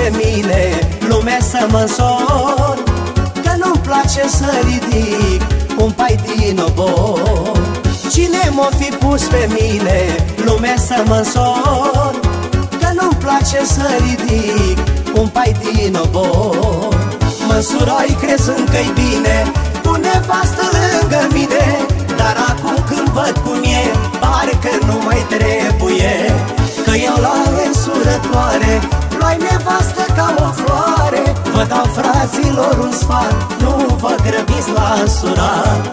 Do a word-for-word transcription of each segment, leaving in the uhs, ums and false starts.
pe mine lumea să mă însor, că nu-mi place să ridic un pai din obor. Cine m-o fi pus pe mine lumea să mă însor, că nu-mi place să ridic un pai din obor. Mă-nsurai crezând că-i bine cu nevastă lângă mine, dar acum când văd cum e, pare că nu mai trebuie. Că eu la însurătoare luai nevastă ca o floare. Vă dau, fraților, un sfat, nu vă grăbiți la însurat.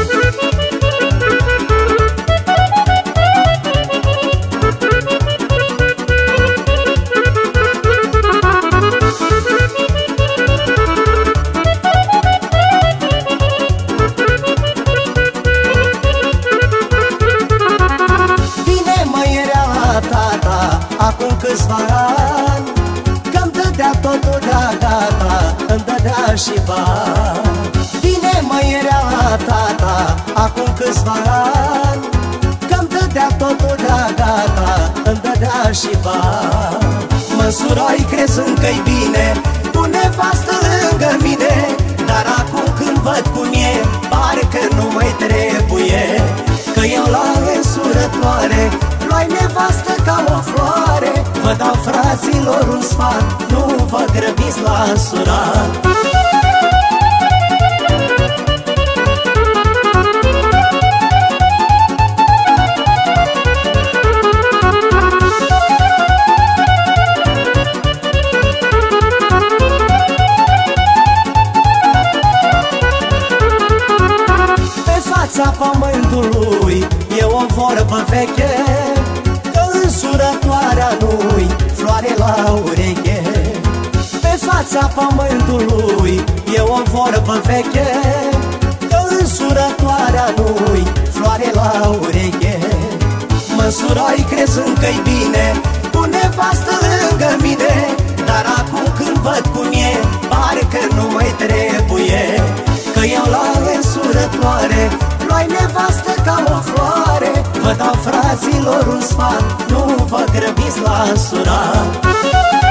Acum câțiva ani, că-mi dădea totul de-a gata, îmi dădea și bani. Bine mă era tata, acum câțiva ani, că-mi dădea totul de-a gata, îmi dădea și bani. Mă-nsurai crezând că-i bine cu nevastă lângă mine, dar acum când văd cum e, pare că nu mai trebuie. Că eu la însurătoare luai nevastă ca o floare. Vă dau, fraților, un sfat, nu vă grăbiți la însurat. Pe fața pământului e o vorbă veche, că însurătoarea nu-i floare la ureche. Pe fața pământului e o vorbă veche, că însurătoarea nu-i floare la ureche. Mă-nsurai crezând că-i bine cu nevastă lângă mine, dar acum când văd cum e, pare că nu mai trebuie. Că eu la însurătoare luai nevastă ca o floare. Vă dau, fraților, un sfat, nu vă grăbiți la însurat.